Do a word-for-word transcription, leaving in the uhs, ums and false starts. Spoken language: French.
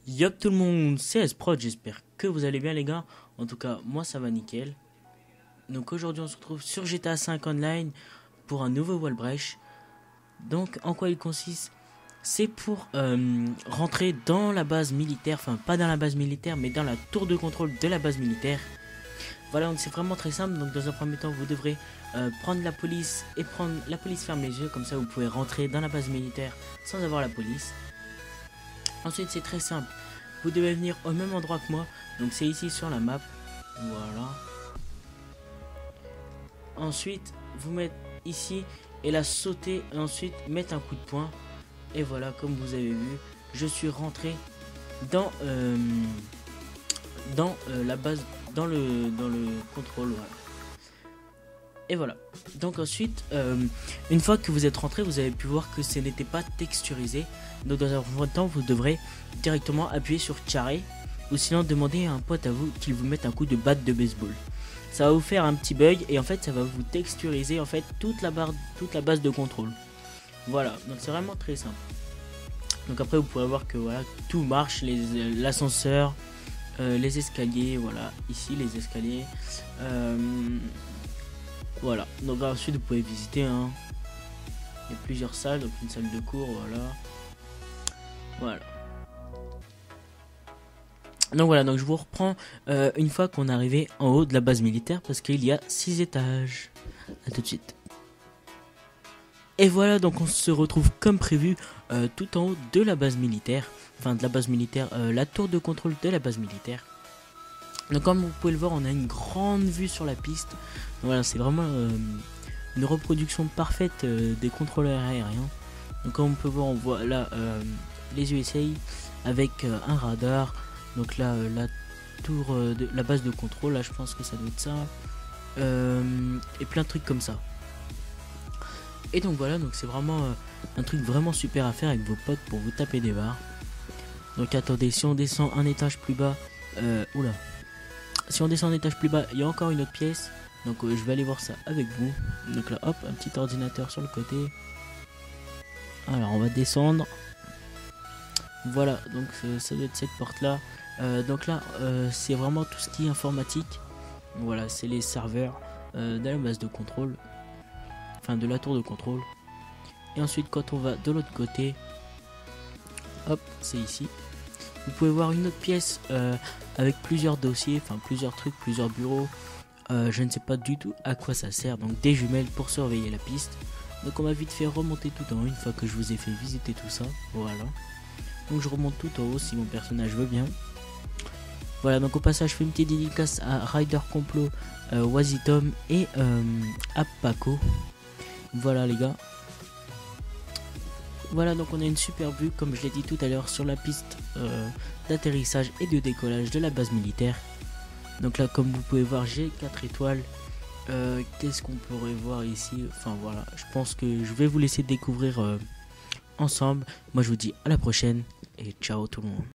Yop tout le monde, c'est S-Prod, j'espère que vous allez bien les gars. En tout cas, moi ça va nickel. Donc aujourd'hui on se retrouve sur G T A cinq Online pour un nouveau Wallbreach. Donc en quoi il consiste? C'est pour euh, rentrer dans la base militaire, enfin pas dans la base militaire mais dans la tour de contrôle de la base militaire. Voilà, donc c'est vraiment très simple. Donc dans un premier temps vous devrez euh, prendre la police et prendre la police ferme les yeux. Comme ça vous pouvez rentrer dans la base militaire sans avoir la police. Ensuite c'est très simple, vous devez venir au même endroit que moi, donc c'est ici sur la map, voilà. Ensuite vous mettez ici et la sauter et ensuite mettre un coup de poing. Et voilà, comme vous avez vu, je suis rentré dans euh, dans euh, la base, dans le dans le contrôle, voilà. Et voilà, donc ensuite euh, une fois que vous êtes rentré, vous avez pu voir que ce n'était pas texturisé. Donc dans un premier temps vous devrez directement appuyer sur carré, ou sinon demander à un pote à vous qu'il vous mette un coup de batte de baseball. Ça va vous faire un petit bug et en fait ça va vous texturiser en fait toute la barre, toute la base de contrôle. Voilà, donc c'est vraiment très simple. Donc après vous pourrez voir que voilà, tout marche, l'ascenseur, euh, les escaliers, voilà, ici les escaliers. Euh, Voilà, donc ensuite vous pouvez visiter, hein. Il y a plusieurs salles, donc une salle de cours, voilà. Voilà. Donc voilà, donc je vous reprends euh, une fois qu'on est arrivé en haut de la base militaire, parce qu'il y a six étages. A tout de suite. Et voilà, donc on se retrouve comme prévu euh, tout en haut de la base militaire. Enfin de la base militaire, euh, la tour de contrôle de la base militaire. Donc comme vous pouvez le voir, on a une grande vue sur la piste. Donc voilà, c'est vraiment euh, une reproduction parfaite euh, des contrôleurs aériens. Donc comme on peut voir, on voit là euh, les U S A avec euh, un radar. Donc là, euh, la tour euh, de la base de contrôle, là je pense que ça doit être ça. Euh, et plein de trucs comme ça. Et donc voilà, donc c'est vraiment euh, un truc vraiment super à faire avec vos potes pour vous taper des barres. Donc attendez, si on descend un étage plus bas, euh, oula. Si on descend un étage plus bas, il y a encore une autre pièce. Donc euh, je vais aller voir ça avec vous. Donc là, hop, un petit ordinateur sur le côté. Alors on va descendre. Voilà, donc euh, ça doit être cette porte là. Euh, donc là, euh, c'est vraiment tout ce qui est informatique. Voilà, c'est les serveurs euh, de la base de contrôle. Enfin, de la tour de contrôle. Et ensuite, quand on va de l'autre côté, hop, c'est ici. Vous pouvez voir une autre pièce euh, avec plusieurs dossiers, enfin plusieurs trucs, plusieurs bureaux. Euh, je ne sais pas du tout à quoi ça sert. Donc des jumelles pour surveiller la piste. Donc on va vite fait remonter tout en haut une fois que je vous ai fait visiter tout ça. Voilà. Donc je remonte tout en haut si mon personnage veut bien. Voilà, donc au passage je fais une petite dédicace à Rider Complot, euh, Wazitom et euh, à Paco. Voilà les gars. Voilà, donc on a une super vue, comme je l'ai dit tout à l'heure, sur la piste euh, d'atterrissage et de décollage de la base militaire. Donc là, comme vous pouvez voir, j'ai quatre étoiles. Euh, Qu'est-ce qu'on pourrait voir ici? Enfin voilà, je pense que je vais vous laisser découvrir euh, ensemble. Moi je vous dis à la prochaine et ciao tout le monde.